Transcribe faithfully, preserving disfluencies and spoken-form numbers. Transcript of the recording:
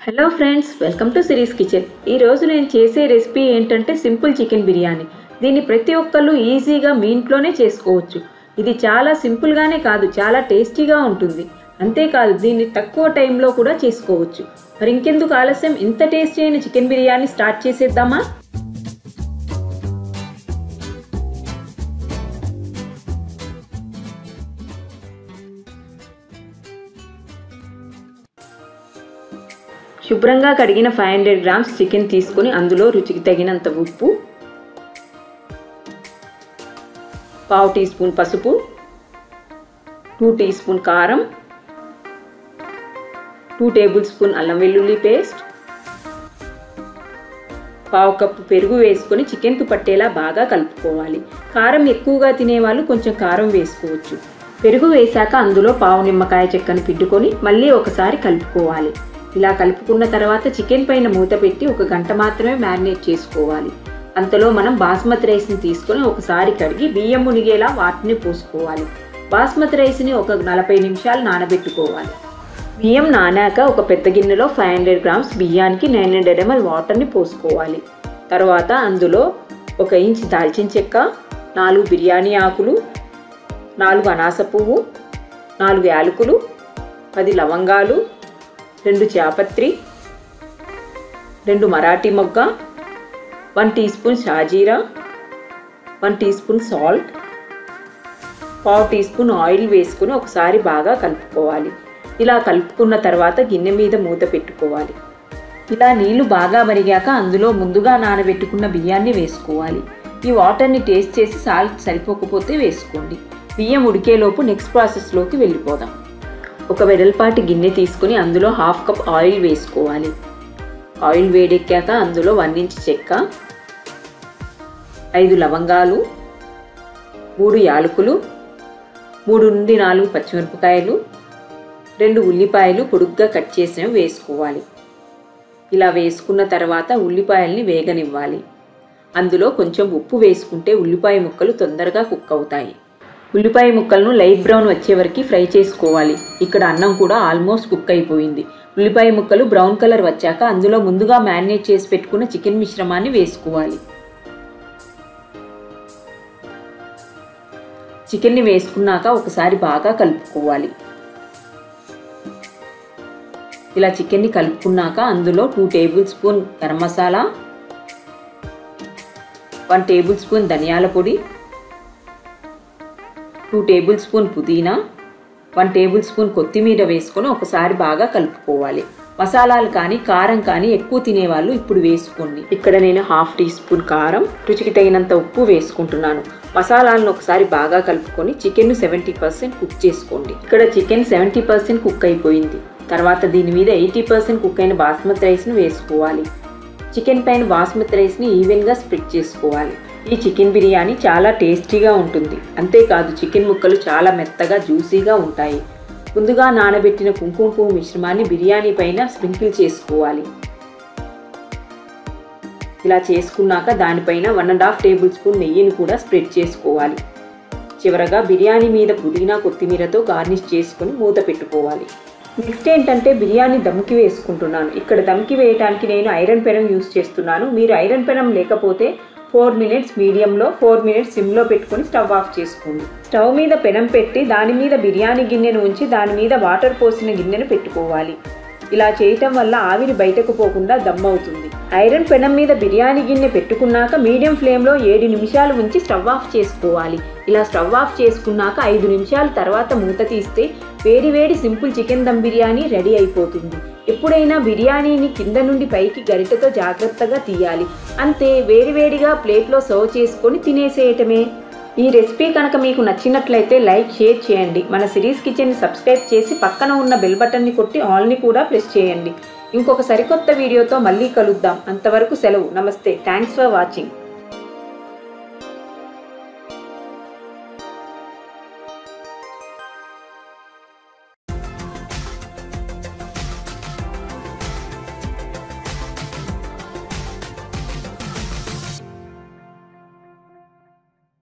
Hello friends, welcome to సిరీస్ kitchen. ఈరోజు నేను చేసే రెసిపీ ఏంటంటే సింపుల్ చికెన్ బిర్యానీ. దీన్ని ప్రతి ఒక్కళ్ళు ఈజీగా మీ ఇంట్లోనే చేసుకోవచ్చు. ఇది చాలా సింపుల్గానే కాదు, చాలా టేస్టీగా ఉంటుంది. అంతేకాదు, దీన్ని తక్కువ టైంలో కూడా చేసుకోవచ్చు. మరి ఇంకెందుకు ఆలస్యం, ఇంత టేస్టీ అయిన చికెన్ బిర్యానీ స్టార్ట్ చేసేద్దామా? శుభ్రంగా కడిగిన ఫైవ్ హండ్రెడ్ గ్రామ్స్ చికెన్ తీసుకొని అందులో రుచికి తగినంత ఉప్పు, పావు టీ స్పూన్ పసుపు, టూ టీ స్పూన్ కారం, టూ టేబుల్ స్పూన్ అల్లం వెల్లుల్లి పేస్ట్, పావు కప్పు పెరుగు వేసుకొని చికెన్కు పట్టేలా బాగా కలుపుకోవాలి. కారం ఎక్కువగా తినేవాళ్ళు కొంచెం కారం వేసుకోవచ్చు. పెరుగు వేశాక అందులో పావు నిమ్మకాయ చెక్కను పిండుకొని మళ్ళీ ఒకసారి కలుపుకోవాలి. ఇలా కలుపుకున్న తర్వాత చికెన్ పైన మూత పెట్టి ఒక గంట మాత్రమే మ్యారినేట్ చేసుకోవాలి. అంతలో మనం బాస్మతి రైస్ని తీసుకొని ఒకసారి కడిగి బియ్యం మునిగేలా వాటిని పోసుకోవాలి. బాస్మతి రైస్ని ఒక నలభై నిమిషాలు నానబెట్టుకోవాలి. బియ్యం నానాక ఒక పెద్ద గిన్నెలో ఫైవ్ హండ్రెడ్ గ్రామ్స్ బియ్యానికి నైన్ హండ్రెడ్ ఎంఎల్ వాటర్ని పోసుకోవాలి. తర్వాత అందులో ఒక ఇంచ్ దాల్చిన చెక్క, నాలుగు బిర్యానీ ఆకులు, నాలుగు అనాస పువ్వు, నాలుగు యాలకులు, పది లవంగాలు, రెండు చాపత్రి, రెండు మరాఠీ మొగ్గ, వన్ టీ స్పూన్ షాజీరా, వన్ టీ స్పూన్ సాల్ట్, పావు టీ స్పూన్ ఆయిల్ వేసుకుని ఒకసారి బాగా కలుపుకోవాలి. ఇలా కలుపుకున్న తర్వాత గిన్నె మీద మూత పెట్టుకోవాలి. ఇలా నీళ్లు బాగా మరిగాక అందులో ముందుగా నానబెట్టుకున్న బియ్యాన్ని వేసుకోవాలి. ఈ వాటర్ని టేస్ట్ చేసి సాల్ట్ సరిపోకపోతే వేసుకోండి. బియ్యం ఉడికేలోపు నెక్స్ట్ ప్రాసెస్లోకి వెళ్ళిపోదాం. ఒక వెడల్పాటి గిన్నె తీసుకుని అందులో హాఫ్ కప్ ఆయిల్ వేసుకోవాలి. ఆయిల్ వేడెక్కాక అందులో వన్ ఇంచ్ చెక్క, ఐదు లవంగాలు, మూడు యాలకులు, మూడు నుండి నాలుగు పచ్చిమిరపకాయలు, రెండు ఉల్లిపాయలు పొడుగ్గా కట్ చేసినవి వేసుకోవాలి. ఇలా వేసుకున్న తర్వాత ఉల్లిపాయల్ని వేగనివ్వాలి. అందులో కొంచెం ఉప్పు వేసుకుంటే ఉల్లిపాయ ముక్కలు తొందరగా కుక్ అవుతాయి. ఉల్లిపాయ ముక్కలను లైట్ బ్రౌన్ వచ్చే వరకు ఫ్రై చేసుకోవాలి. ఇక్కడ అన్నం కూడా ఆల్మోస్ట్ కుక్ అయిపోయింది. ఉల్లిపాయ ముక్కలు బ్రౌన్ కలర్ వచ్చాక అందులో ముందుగా మ్యారినేట్ చేసి పెట్టుకున్న చికెన్ మిశ్రమాన్ని వేసుకోవాలి. చికెన్ని వేసుకున్నాక ఒకసారి బాగా కలుపుకోవాలి. ఇలా చికెన్ని కలుపుకున్నాక అందులో two tablespoon garam masala, one tablespoon ధనియాల పొడి, టూ టేబుల్ స్పూన్ పుదీనా, వన్ టేబుల్ స్పూన్ కొత్తిమీర వేసుకొని ఒకసారి బాగా కలుపుకోవాలి. మసాలాలు కానీ కారం కానీ ఎక్కువ తినేవాళ్ళు ఇప్పుడు వేసుకోండి. ఇక్కడ నేను హాఫ్ టీ స్పూన్ కారం, రుచికి తగినంత ఉప్పు వేసుకుంటున్నాను. మసాలాలను ఒకసారి బాగా కలుపుకొని చికెన్ సెవెంటీ పర్సెంట్ కుక్ చేసుకోండి. ఇక్కడ చికెన్ సెవెంటీ పర్సెంట్ కుక్ అయిపోయింది. తర్వాత దీని మీద ఎయిటీ పర్సెంట్ కుక్ అయిన బాస్మతి రైస్ని వేసుకోవాలి. చికెన్ పైన బాస్మతి రైస్ని ఈవెన్గా స్ప్రెడ్ చేసుకోవాలి. ఈ చికెన్ బిర్యానీ చాలా టేస్టీగా ఉంటుంది. అంతేకాదు చికెన్ ముక్కలు చాలా మెత్తగా జ్యూసీగా ఉంటాయి. ముందుగా నానబెట్టిన కుంకుమ పువ్వు మిశ్రమాన్ని బిర్యానీ పైన స్ప్రింకిల్ చేసుకోవాలి. ఇలా చేసుకున్నాక దానిపైన one and half tablespoon నెయ్యిని కూడా స్ప్రెడ్ చేసుకోవాలి. చివరగా బిర్యానీ మీద పుదీనా కొత్తిమీరతో గార్నిష్ చేసుకొని మూత పెట్టుకోవాలి. నెక్స్ట్ ఏంటంటే బిర్యానీ దమ్కి వేసుకుంటున్నాను. ఇక్కడ దమ్కి వేయడానికి నేను ఐరన్ పెనం యూస్ చేస్తున్నాను. మీరు ఐరన్ పెనం లేకపోతే ఫోర్ మినిట్స్ మీడియంలో, ఫోర్ మినిట్స్ సిమ్లో పెట్టుకొని స్టవ్ ఆఫ్ చేసుకోండి. స్టవ్ మీద పెనం పెట్టి దాని మీద బిర్యానీ గిన్నెను ఉంచి దాని మీద వాటర్ పోసిన గిన్నెను పెట్టుకోవాలి. ఇలా చేయటం వల్ల ఆవిరి బయటకు పోకుండా దమ్ అవుతుంది. ఐరన్ పెనం మీద బిర్యానీ గిన్నె పెట్టుకున్నాక మీడియం ఫ్లేమ్లో ఏడు నిమిషాలు ఉంచి స్టవ్ ఆఫ్ చేసుకోవాలి. ఇలా స్టవ్ ఆఫ్ చేసుకున్నాక ఐదు నిమిషాల తర్వాత మూత తీస్తే వేడి వేడి simple chicken dum biryani ready అయిపోతుంది. ఎప్పుడైనా బిర్యానీని కింద నుండి పైకి గరిటెతో జాగ్రత్తగా తీయాలి. అంతే, వేడివేడిగా ప్లేట్లో సర్వ్ చేసుకొని తినేసేయటమే. ఈ రెసిపీ కనుక మీకు నచ్చినట్లయితే లైక్, షేర్ చేయండి. మన సిరీస్ కిచెన్ని సబ్స్క్రైబ్ చేసి పక్కన ఉన్న బెల్ బటన్ని కొట్టి ఆల్ని కూడా ప్రెస్ చేయండి. ఇంకొక సరికొత్త వీడియోతో మళ్ళీ కలుద్దాం. అంతవరకు సెలవు. నమస్తే. Thanks for watching.